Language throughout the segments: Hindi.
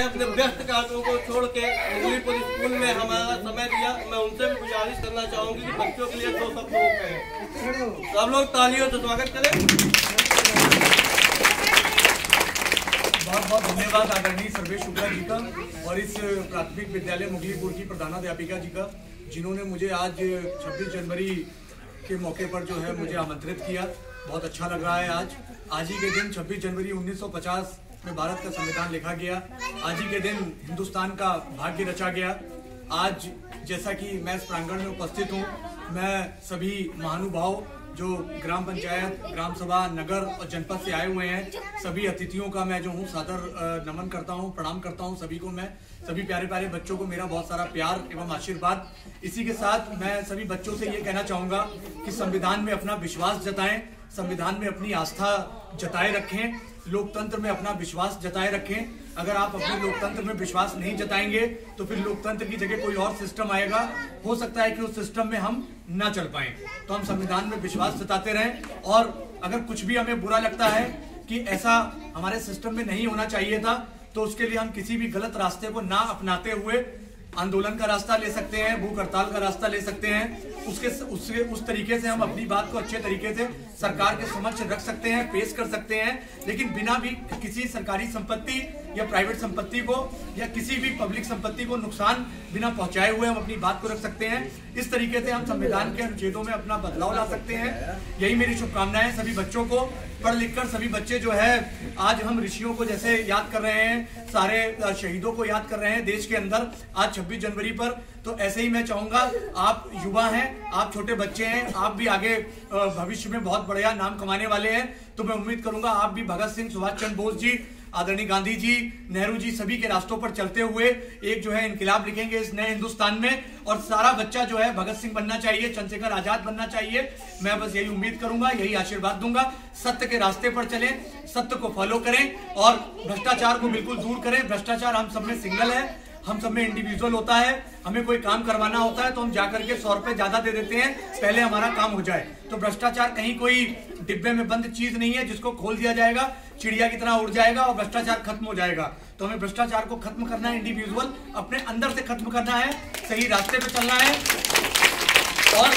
अपने व्यस्त कार्यों को छोड़ के मुगलीपुर स्कूल में हमारा समय दिया। मैं उनसे भी गुजारिश करना चाहूंगी कि बच्चों के लिए 2 शब्द वो कहें। सब लोग तालियों से स्वागत करें। बहुत बहुत धन्यवाद आदरणीय सर्वेश शुक्ला जी का और इस प्राथमिक विद्यालय मुगलीपुर की प्रधानाध्यापिका जी का, जिन्होंने मुझे आज 26 जनवरी के मौके पर जो है मुझे आमंत्रित किया। बहुत अच्छा लग रहा है। आज ही के दिन 26 जनवरी 1950 में भारत का संविधान लिखा गया। आज ही के दिन हिंदुस्तान का भाग्य रचा गया। आज जैसा कि मैं इस प्रांगण में उपस्थित हूँ, मैं सभी महानुभाव जो ग्राम पंचायत, ग्राम सभा, नगर और जनपद से आए हुए हैं, सभी अतिथियों का मैं जो हूँ सादर नमन करता हूँ, प्रणाम करता हूँ सभी को। मैं सभी प्यारे प्यारे बच्चों को मेरा बहुत सारा प्यार एवं आशीर्वाद। इसी के साथ मैं सभी बच्चों से ये कहना चाहूँगा कि संविधान में अपना विश्वास जताएं, संविधान में अपनी आस्था जताए रखें, लोकतंत्र में अपना विश्वास जताए रखें। अगर आप अपने लोकतंत्र में विश्वास नहीं जताएंगे तो फिर लोकतंत्र की जगह कोई और सिस्टम आएगा। हो सकता है कि उस सिस्टम में हम ना चल पाएं। तो हम संविधान में विश्वास जताते रहें और अगर कुछ भी हमें बुरा लगता है कि ऐसा हमारे सिस्टम में नहीं होना चाहिए था, तो उसके लिए हम किसी भी गलत रास्ते को ना अपनाते हुए आंदोलन का रास्ता ले सकते हैं, भूख हड़ताल का रास्ता ले सकते हैं। उस तरीके से हम अपनी बात को अच्छे तरीके से सरकार के समक्ष रख सकते हैं, पेश कर सकते हैं, लेकिन बिना भी किसी सरकारी संपत्ति या प्राइवेट संपत्ति को या किसी भी पब्लिक संपत्ति को नुकसान बिना पहुंचाए हुए हम अपनी बात को रख सकते हैं। इस तरीके से हम संविधान के अनुच्छेदों में अपना बदलाव ला सकते हैं। यही मेरी शुभकामनाएं सभी बच्चों को। पढ़ लिखकर सभी बच्चे जो है, आज हम ऋषियों को जैसे याद कर रहे हैं, सारे शहीदों को याद कर रहे हैं देश के अंदर आज 26 जनवरी पर, तो ऐसे ही मैं चाहूंगा, आप युवा हैं, आप छोटे बच्चे हैं, आप भी आगे भविष्य में बहुत बढ़िया नाम कमाने वाले हैं। तो मैं उम्मीद करूंगा आप भी भगत सिंह, सुभाष चंद्र बोस जी, आदरणीय गांधी जी, नेहरू जी, सभी के रास्तों पर चलते हुए एक जो है इनकलाब लिखेंगे इस नए हिंदुस्तान में। और सारा बच्चा जो है भगत सिंह बनना चाहिए, चंद्रशेखर आजाद बनना चाहिए। मैं बस यही उम्मीद करूंगा, यही आशीर्वाद दूंगा। सत्य के रास्ते पर चलें, सत्य को फॉलो करें और भ्रष्टाचार को बिल्कुल दूर करें। भ्रष्टाचार हम सब में सिंगल है, हम सब में इंडिविजुअल होता है। हमें कोई काम करवाना होता है तो हम जाकर के 100 रुपए ज्यादा दे देते हैं, पहले हमारा काम हो जाए। तो भ्रष्टाचार कहीं कोई डिब्बे में बंद चीज नहीं है जिसको खोल दिया जाएगा, चिड़िया की तरह उड़ जाएगा और भ्रष्टाचार खत्म हो जाएगा। तो हमें भ्रष्टाचार को खत्म करना है, इंडिविजुअल अपने अंदर से खत्म करना है, सही रास्ते पे चलना है। और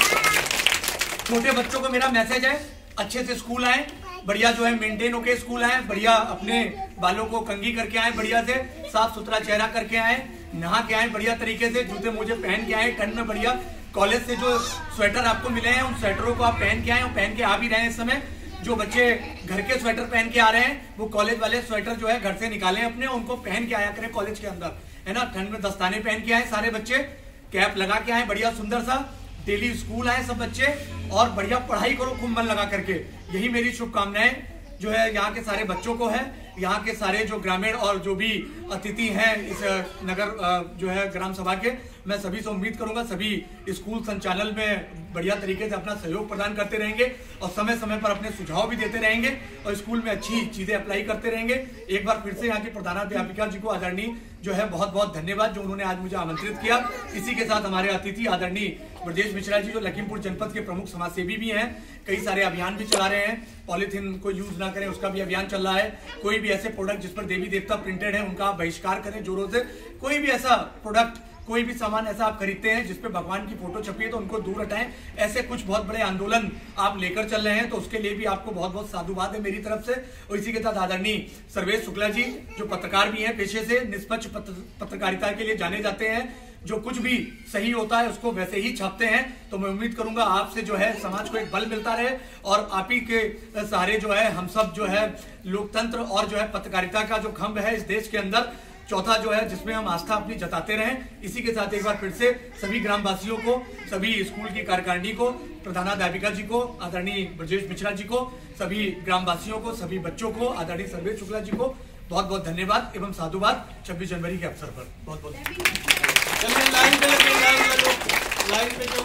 छोटे बच्चों को मेरा मैसेज है, अच्छे से स्कूल आए, बढ़िया जो है मेंटेन होके स्कूल आए, बढ़िया अपने बालों को कंघी करके आए, बढ़िया से साफ सुथरा चेहरा करके आए, नहा के आए बढ़िया तरीके से, जूते मोजे पहन के आए, ठंड में बढ़िया। कॉलेज से जो स्वेटर आपको मिले हैं उन स्वेटरों को आप पहन के आए और पहन के आ भी रहे हैं। इस समय जो बच्चे घर के स्वेटर पहन के आ रहे हैं, वो कॉलेज वाले स्वेटर जो है घर से निकालें अपने, उनको पहन के आया करें कॉलेज के अंदर, है ना। ठंड में दस्ताने पहन के आए सारे बच्चे, कैप लगा के आए बढ़िया सुंदर सा, डेली स्कूल आए सब बच्चे और बढ़िया पढ़ाई करो खूब मन लगा करके। यही मेरी शुभकामनाएं जो है यहाँ के सारे बच्चों को है, यहाँ के सारे जो ग्रामीण और जो भी अतिथि हैं इस नगर जो है ग्राम सभा के, मैं सभी से उम्मीद करूंगा सभी स्कूल संचालन में बढ़िया तरीके से अपना सहयोग प्रदान करते रहेंगे और समय समय पर अपने सुझाव भी देते रहेंगे और स्कूल में अच्छी चीजें अप्लाई करते रहेंगे। एक बार फिर से यहाँ की प्रधानाध्यापिका जी को आदरणीय जो है बहुत बहुत धन्यवाद जो उन्होंने आज मुझे आमंत्रित किया। इसी के साथ हमारे अतिथि आदरणीय ब्रजेश मिश्रा जी जो लखीमपुर जनपद के प्रमुख समाजसेवी भी हैं, कई सारे अभियान भी चला रहे हैं। पॉलीथीन को यूज ना करें उसका भी अभियान चल रहा है। कोई भी ऐसे प्रोडक्ट जिस पर देवी देवता प्रिंटेड है उनका बहिष्कार करें जोरों से। कोई भी ऐसा प्रोडक्ट, कोई भी सामान ऐसा आप खरीदते हैं जिसपे भगवान की फोटो छपी है तो उनको दूर हटाएं। ऐसे कुछ बहुत बड़े आंदोलन आप लेकर चल रहे हैं तो उसके लिए भी आपको बहुत बहुत साधुवाद है मेरी तरफ से। और इसी के साथ आदरणीय सर्वेश शुक्ला जी जो पत्रकार भी हैं पेशे से, निष्पक्ष पत्रकारिता के लिए जाने जाते हैं, जो कुछ भी सही होता है उसको वैसे ही छापते हैं। तो मैं उम्मीद करूंगा आपसे जो है समाज को एक बल मिलता रहे और आप ही के सहारे जो है हम सब जो है लोकतंत्र और जो है पत्रकारिता का जो खंभ है इस देश के अंदर, चौथा जो है जिसमें हम आस्था अपनी जताते रहें। इसी के साथ एक बार फिर से सभी ग्रामवासियों को, सभी स्कूल की कार्यकारिणी को, प्रधानाध्यापिका जी को, आदरणीय ब्रजेश मिश्रा जी को, सभी ग्रामवासियों को, सभी बच्चों को, आदरणीय सर्वेश शुक्ला जी को बहुत बहुत धन्यवाद एवं साधुवाद 26 जनवरी के अवसर पर। बहुत बहुत लाइन पे लगे, लाइन पे